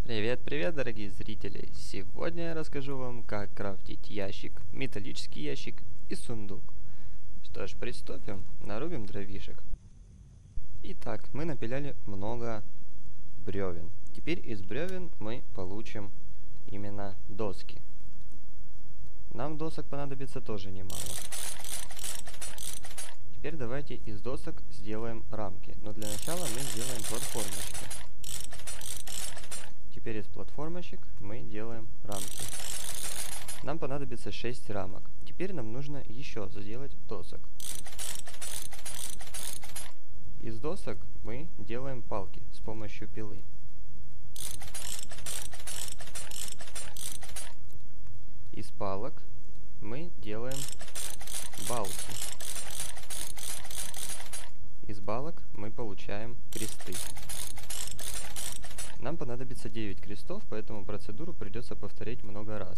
Привет, дорогие зрители! Сегодня я расскажу вам, как крафтить ящик, металлический ящик и сундук. Что ж, приступим, нарубим дровишек. Итак, мы напиляли много бревен. Теперь из бревен мы получим именно доски. Нам досок понадобится тоже немало. Теперь давайте из досок сделаем рамки, но для начала мы сделаем платформочки. Теперь из платформочек мы делаем рамки. Нам понадобится 6 рамок. Теперь нам нужно еще сделать досок. Из досок мы делаем палки с помощью пилы. Из палок мы делаем балки. Из балок мы получаем кресты. Нам понадобится 9 крестов, поэтому процедуру придется повторить много раз.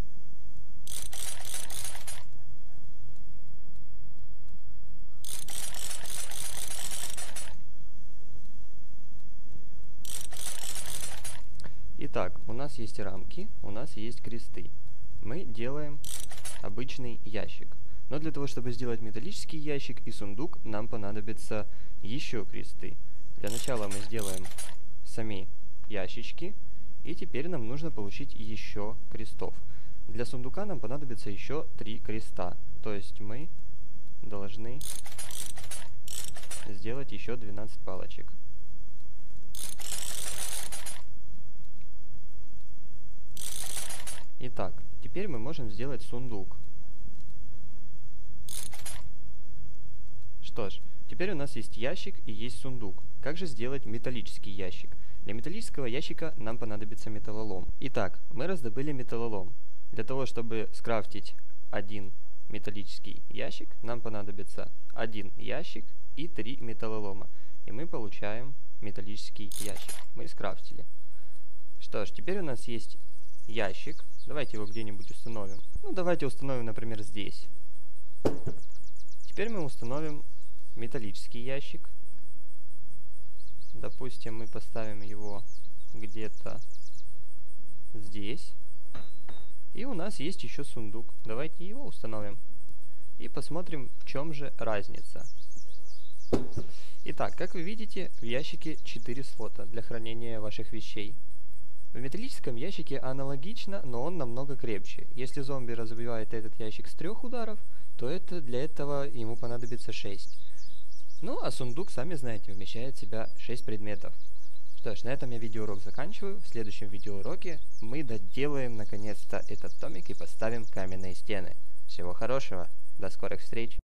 Итак, у нас есть рамки, у нас есть кресты. Мы делаем обычный ящик. Но для того, чтобы сделать металлический ящик и сундук, нам понадобятся еще кресты. Для начала мы сделаем сами ящички, и теперь нам нужно получить еще крестов. Для сундука нам понадобится еще 3 креста, то есть мы должны сделать еще 12 палочек. Итак, теперь мы можем сделать сундук. Что ж, теперь у нас есть ящик и есть сундук. Как же сделать металлический ящик? Для металлического ящика нам понадобится металлолом. Итак, мы раздобыли металлолом. Для того, чтобы скрафтить один металлический ящик, нам понадобится 1 ящик и 3 металлолома. И мы получаем металлический ящик. Мы скрафтили. Что ж, теперь у нас есть ящик. Давайте его где-нибудь установим. Ну, давайте установим, например, здесь. Теперь мы установим металлический ящик. Допустим, мы поставим его где-то здесь. И у нас есть еще сундук. Давайте его установим. И посмотрим, в чем же разница. Итак, как вы видите, в ящике 4 слота для хранения ваших вещей. В металлическом ящике аналогично, но он намного крепче. Если зомби разбивает этот ящик с 3 ударов, то для этого ему понадобится 6. Ну, а сундук, сами знаете, вмещает в себя 6 предметов. Что ж, на этом я видеоурок заканчиваю. В следующем видеоуроке мы доделаем наконец-то этот томик и поставим каменные стены. Всего хорошего, до скорых встреч!